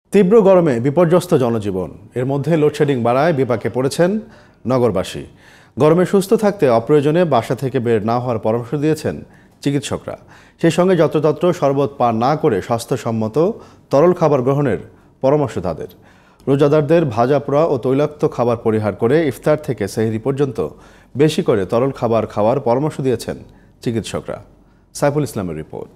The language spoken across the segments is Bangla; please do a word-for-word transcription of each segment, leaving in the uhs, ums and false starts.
তীব্র গরমে বিপর্যস্ত জনজীবন। এর মধ্যে লোডশেডিং বাড়ায় বিপাকে পড়েছেন নগরবাসী। গরমে সুস্থ থাকতে অপ্রয়োজনে বাসা থেকে বের না হওয়ার পরামর্শ দিয়েছেন চিকিৎসকরা। সেই সঙ্গে যত্রতত্র শরবত পান না করে স্বাস্থ্যসম্মত তরল খাবার গ্রহণের পরামর্শ তাদের। রোজাদারদের ভাজা পোড়া ও তৈলাক্ত খাবার পরিহার করে ইফতার থেকে সেহরি পর্যন্ত বেশি করে তরল খাবার খাওয়ার পরামর্শ দিয়েছেন চিকিৎসকরা। সাইফুল ইসলামের রিপোর্ট।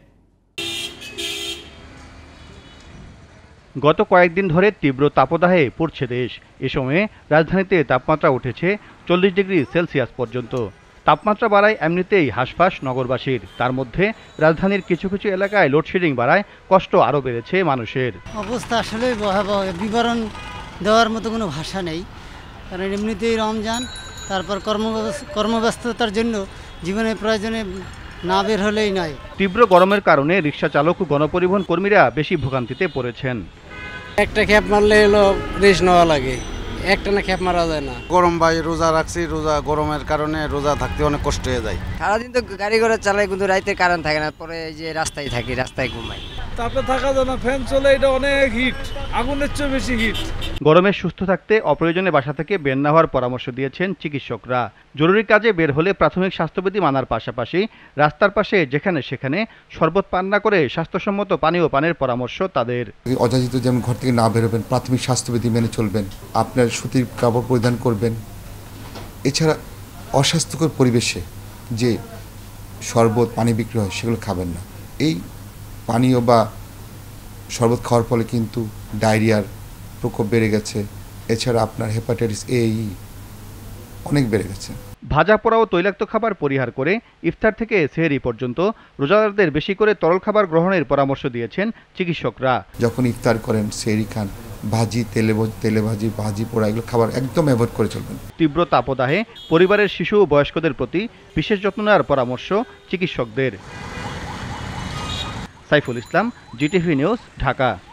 গত কয়েকদিন ধরে তীব্র তাপদাহে পড়ছে দেশ। এ সময়ে রাজধানীতে তাপমাত্রা উঠেছে চল্লিশ ডিগ্রি সেলসিয়াস পর্যন্ত। তাপমাত্রা বাড়ায় এমনিতেই হাঁসফাঁস নগরবাসীর। তার মধ্যে রাজধানীর কিছু কিছু এলাকায় লোডশেডিং বাড়ায় কষ্ট আরও বেড়েছে মানুষের। অবস্থা আসলে ভয়াবহ, বিবরণ দেওয়ার মতো কোনো ভাষা নেই। কারণ এমনিতেই রমজান, তারপর কর্ম কর্মব্যস্ততার জন্য জীবনে প্রয়োজনে না বের হলেই নয়। তীব্র গরমের কারণে রিক্সা চালক ও গণপরিবহন কর্মীরা বেশি ভোগান্তিতে পড়েছেন। একটা খ্যাপ মারলে এলো রেস্ট নেওয়া লাগে, একটা না খ্যাপ মারা যায় না। গরম ভাই, রোজা রাখছি, রোজা গরমের কারণে রোজা থাকতে অনেক কষ্ট হয়ে যায়। সারাদিন তো গাড়ি ঘোড়া চালাই, কিন্তু রাইতের কারণ থাকে না, পরে এই যে রাস্তায় থাকি, রাস্তায় ঘুমাই। তাপে থাকা যায় না, ফ্যান চলে, এটা অনেক হিট, আগুনের চেয়ে বেশি হিট। গরমে সুস্থ থাকতে অপ্রয়োজনে বাসা থেকে বের না হওয়ার পরামর্শ দিয়েছেন চিকিৎসকরা। জরুরি কাজে বের হলে প্রাথমিক স্বাস্থ্যবিধি মানার পাশাপাশি রাস্তার পাশে যেখানে সেখানে শরবত পান না করে স্বাস্থ্যসম্মত পানীয় পানের পরামর্শ তাদের। অযাচিত যেমন ঘর থেকে না বেরোবেন, প্রাথমিক স্বাস্থ্যবিধি মেনে চলবেন, আপনার সুতির কাপড় পরিধান করবেন। এছাড়া অস্বাস্থ্যকর পরিবেশে যে শরবত পানি বিক্রি হয় সেগুলো খাবেন না। এই পানীয় বা শরবত খাওয়ার ফলে কিন্তু ডায়রিয়ার প্রকোপ বেড়ে গেছে। এছাড়া আপনার হেপাটাইটিস এ ই অনেক বেড়ে গেছে। ভাজা পোড়া ও তৈলাক্ত খাবার পরিহার করে ইফতার থেকে সেহরি পর্যন্ত রোজাদারদের বেশি করে তরল খাবার গ্রহণের পরামর্শ দিয়েছেন চিকিৎসকরা। যখন ইফতার করেন, সেহরি খান, ভাজি, তেলে তেলে ভাজি, ভাজি পোড়া এগুলো খাবার একদম অ্যাভয়েড করে চলবেন। তীব্র তাপদাহে পরিবারের শিশু ও বয়স্কদের প্রতি বিশেষ যত্ন নেওয়ার পরামর্শ চিকিৎসকদের। Saiful Islam, GTV news, Dhaka.